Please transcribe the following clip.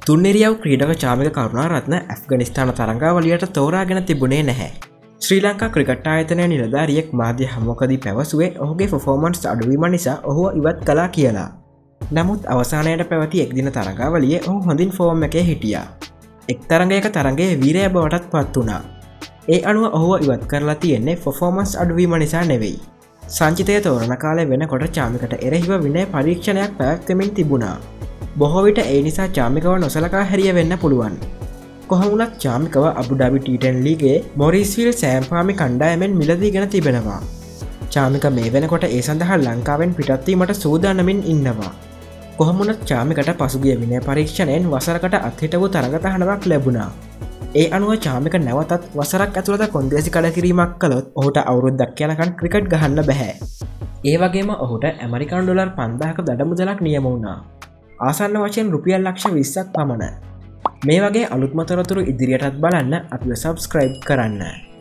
තුන්නෙරියව් ක්‍රීඩක චාමික කරුණාරත්න ඇෆ්ගනිස්ථාන තරඟාවලියට තෝරාගෙන තිබුණේ නැහැ. ශ්‍රී ලංකා ක්‍රිකට් ආයතනය නිලධාරියෙක් මාධ්‍ය හමුවකදී පැවසුවේ ඔහුගේ පර්ෆෝමන්ස් අඩුවීම නිසා ඔහුව ඉවත් කළා කියලා. නමුත් අවසානයට පැවති එක්දින තරඟාවලියේ ඔහු හොඳින් ෆෝම් එකේ හිටියා. එක් තරඟයක තරඟයේ වීරය බවටත් පත් වුණා. ඒ අනුව ඔහුව ඉවත් කරලා තියෙන්නේ පර්ෆෝමන්ස් අඩුවීම නිසා නෙවෙයි. සංචිතය තෝරන කාලේ වෙනකොට චාමිකට එරෙහිව විනය පරීක්ෂණයක් පැවැත්වෙමින් තිබුණා. බොහෝ විට ඒ නිසා චාමිකව නොසලකා හැරිය වෙන්න පුළුවන්. කොහොමුණත් චාමිකව අබුඩාබි ටීටන් ලීගේ මොරිස්විල් සෑම්පාමි කණ්ඩායමෙන් මිලදීගෙන තිබෙනවා. චාමික මේ වෙනකොට ඒ සඳහා ලංකාවෙන් පිටත්වීමට සූදානමින් ඉන්නවා. කොහොමුණත් චාමිකට පසුගිය විනය පරීක්ෂණයෙන් වසරකට අත්හිට වූ තරගතහනමක් ලැබුණා. ඒ අනුව චාමික නැවතත් වසරක් ඇතුළත කොන්දේසි කඩකිරීමක් කළොත් ඔහුට අවුරුද්දක් යනකන් ක්‍රිකට් ගහන්න බැහැ. ඒ වගේම ඔහුට ඇමරිකානු ඩොලර් 5000ක දඩමුදලක් නියම වුණා. ආසන්න වශයෙන් රුපියල් ලක්ෂ 20ක් පමණ. මේ වගේ අලුත්ම තොරතුරු ඉදිරියටත් බලන්න අපිව සබ්ස්ක්‍රයිබ් කරන්න.